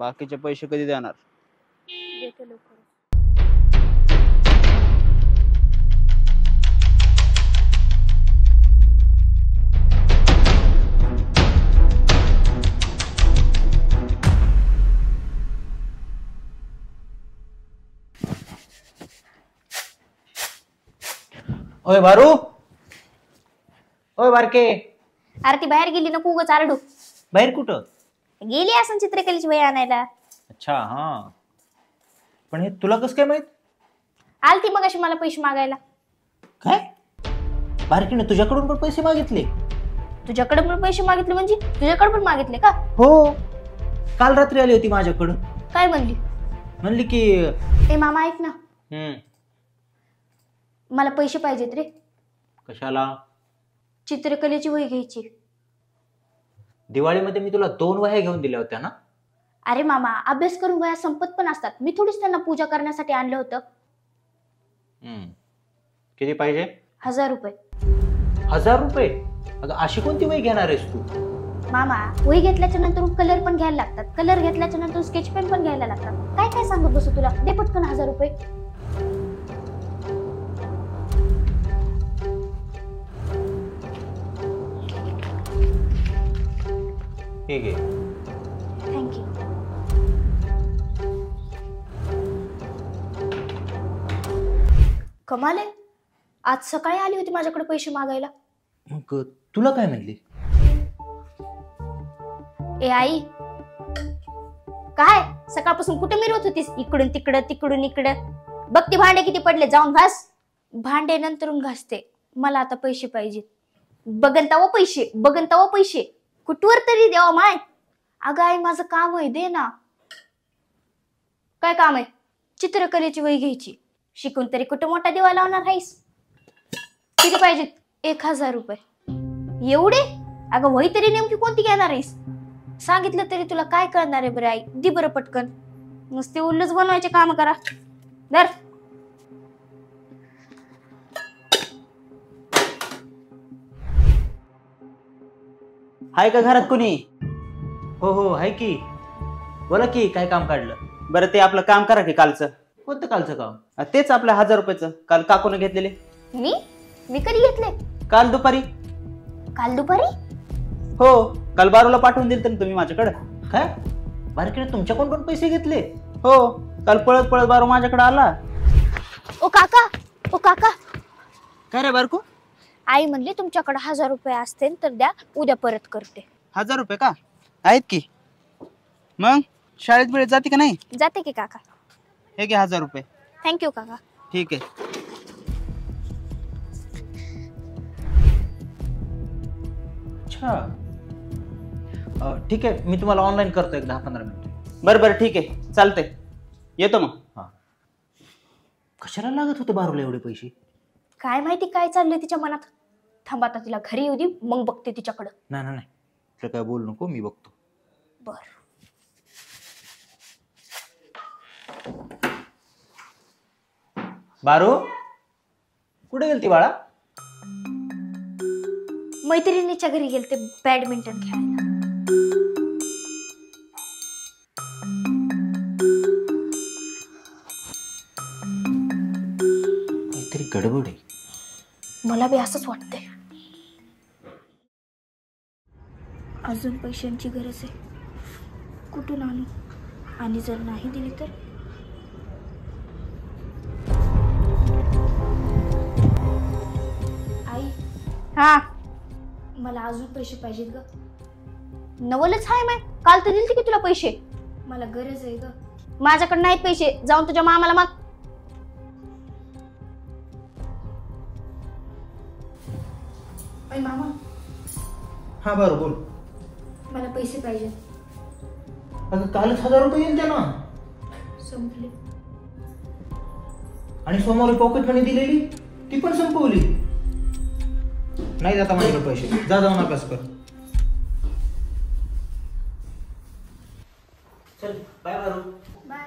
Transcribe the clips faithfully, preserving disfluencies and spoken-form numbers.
बाकीचे पैसे कधी देणार? देते लवकर. ओय बारू, ओय बारके. अरे ती बाहेर गेली नको उगाच आरडू. बाहेर कुठं गेली असं चित्रकलेची वही आणायला. अच्छा हा, पण हे तुला कसं काय माहित? आलती मग अशी मला पैसे मागायला. काय बारकीने तुझ्याकडून पण पैसे मागितले? तुझ्याकडे पण पैसे मागितले म्हणजे तुझ्याकडे पण मागितले का? हो, काल रात्री आली होती माझ्याकडं. काय म्हणली? म्हणली की ए मामा ऐक ना, हम्म मला पैसे पाहिजेत रे. कशाला? चित्रकलेची वही घ्यायची. दिवाळीमध्ये मी तुला दोन वह्या घेऊन दिल्या होत्या ना. अरे मामा, अभ्यास करून वह्या संपत पण असतात. मी थोडीच त्यांना पूजा करण्यासाठी आणलं होतं. हम्म किती पाहिजे? हजार रुपये. हजार रुपये? अगं अशी कोणती वही घेणार आहेस तू? मामा, वही घेतल्याच्या नंतर कलर पण घ्यायला लागतात. कलर घेतल्याच्या नंतर स्केच पेन पण घ्यायला लागतात. काय काय सांगत बसू तुला. दे पटकन हजार रुपये. ठीक आहे. थँक्यू. कमाल आहे, आज सकाळी आली होती माझ्याकडे पैसे मागायला. मग तुला काय म्हणली? ए आई, काय सकाळपासून कुठे मिरवत होतीस? इकडून तिकडं तिकडून इकडं. बघ ती भांडे किती पडले, जाऊन घास. भांडे नंतरून घासते, मला आता पैसे पाहिजेत. बघन तवा पैसे, बघन तवा पैसे. कुठवर तरी द्यावा माय. अगं आई, माझं काम आहे, दे ना. काय काम आहे? चित्रकलेची वही घ्यायची. शिकून तरी कुठं मोठा दिवा लावणार आहेस? किती पाहिजेत? एक हजार रुपये. एवढे? अगं वही तरी नेमकी कोणती घेणार आहेस? सांगितलं तरी तुला काय कळणार आहे बरं आई. दे बरं पटकन. नुसते उल्लूच बनवायचे काम करा. धर. हाय का घरात कोणी? हो हो आहे की. बोला की, काय काम काढलं? बरं ते आपलं काम करा की कालचं. कोणतं कालचं काम? अ, तेच आपल्या हजार रुपयाचं काल काकून घेतलेले. मी मी कधी घेतले? काल दुपारी. काल दुपारी? हो, काल बारूला पाठवून दिलं तर तुम्ही माझ्याकडे. काय बारकीने तुमच्याकडून पण पैसे घेतले? हो, काल पळत पळत बारू माझ्याकडे आला. ओ काका, ओ काका. काय रे बारकू? आई म्हणली तुमच्याकडे हजार रुपये असतील तर द्या, उद्या परत करते. हजार रुपये का? आहेत की. मग शाळेत बिळेत जाते का नाही? जाते की काका. हे घे हजार रुपये. थँक्यू काका. ठीक आहे. अच्छा अ, ठीक आहे, मी तुम्हाला ऑनलाईन करतो एक दहा पंधरा मिनिट. बरं बरं ठीक आहे, चालतंय. येतो मग. हा. कशाला लागत होते बारूला एवढे पैसे? काय माहिती काय चाललंय तिच्या मनात. थांबा आता तिला घरी येऊ दे, मग बघते तिच्याकडं. नाही नाही नाही, काय बोलू नको, मी बघतो. बर. बारू कुठे गेलती बाळा? मैत्रिणीच्या घरी गेलते बॅडमिंटन खेळायला. काहीतरी गडबड आहे. मला बी असंच वाटतंय. अजून पैशांची गरज आहे. कुठून आणू? आणि जर नाही दिली तर? आई. हा, मला अजून पैसे पाहिजेत ग. नवलच हाय माय, काल तर दिलते की तुला पैसे. मला गरज आहे ग. माझ्याकडे नाहीत पैसे, जाऊन तुझ्या मामाला माग. मामा. हा बारू बोल. मला पैसे पाहिजे. अगं कालच हजार रुपये येईल ना. संपले. आणि सोमवारी पॉकेट मनी दिलेली ती पण संपवली. नाही जाता माझ्याकडे पैसे. जा जाऊन अभ्यास कर. चल बाय बारू. बाय.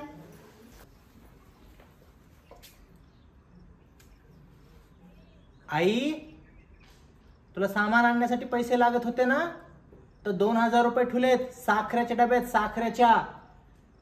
आई, तुला सामान आणण्यासाठी पैसे लागत होते ना, तर दोन हजार रुपये ठेवलेत साखरेच्या डब्यात. साखरेच्या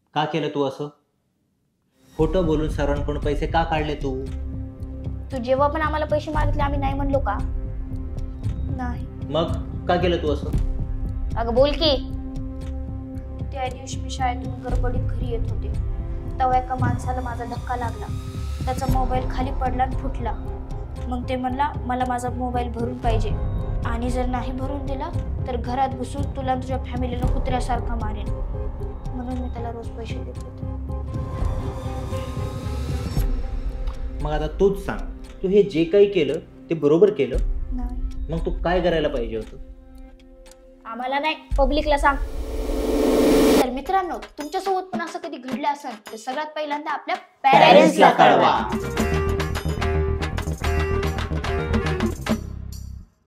का केलं तू असं? खोटं बोलून सर्वांकडून पैसे का काढले तू? तू जेव्हा पण आम्हाला पैसे मागितले आम्ही नाही म्हणलो का? नाही. मग का केलं तू असं? अगं बोल की. त्या दिवशी मी शाळेतून गडबडीत घरी येत होते तेव्हा एका माणसाला माझा धक्का लागला. त्याचा मोबाईल खाली पडला आणि फुटला. मग ते म्हणला मला माझा मोबाईल भरून पाहिजे आणि जर नाही भरून दिला तर घरात घुसून तुला तुझ्या फॅमिलीला कुत्र्यासारखा मारेन. म्हणून मी त्याला रोज पैसे देत होते. मग आता तूच सांग, तू हे जे काही केलं ते बरोबर केलं? नाही. मग तू काय करायला पाहिजे होतं? आम्हाला नाही, पब्लिकला सांग. तर मित्रांनो, तुमच्यासोबत पण असं कधी घडलं असेल तर सगळ्यात पहिल्यांदा आपल्या Parents ला पॅरेंट्सला कळवा. कळवा.